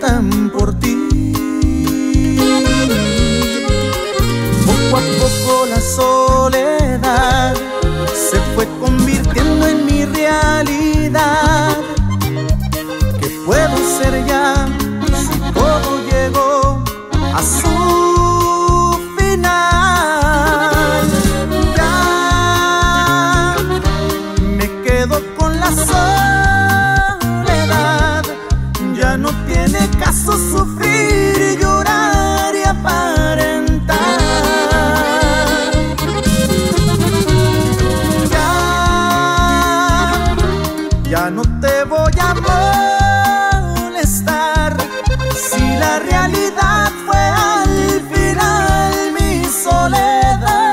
preguntan por ti. Poco a poco la soledad se fue convirtiendo en mi realidad. ¿Qué puedo hacer ya si todo llegó a su final? Ya me quedo con la soledad. Ya no tiene caso sufrir, llorar y aparentar. Ya no te voy a molestar si la realidad fue al final mi soledad.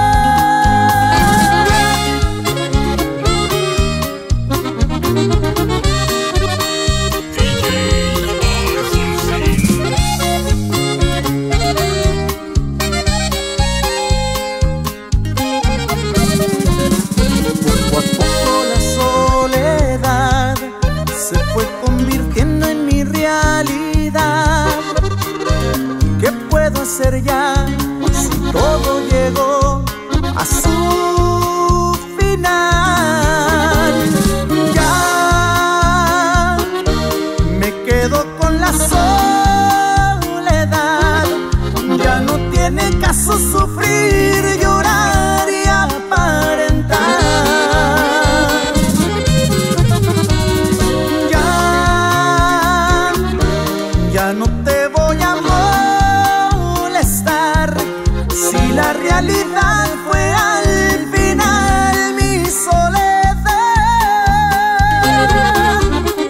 Poco a poco la soledad se fue convirtiendo en mi realidad. ¿Qué puedo hacer ya si todo llegó a su final? Ya me quedo con la soledad. Ya no tiene caso sufrir, llorar y aparentar. Ya no te voy a molestar si la realidad fue al final mi soledad.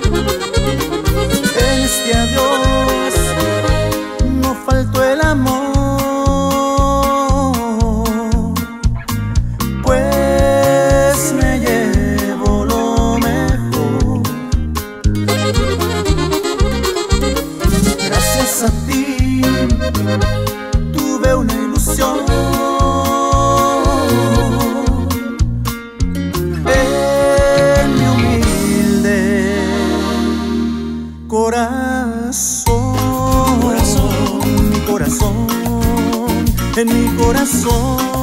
En este adiós no faltó el amor, pues me llevo lo mejor. Gracias a ti tuve una ilusión en mi humilde corazón, corazón, en mi corazón.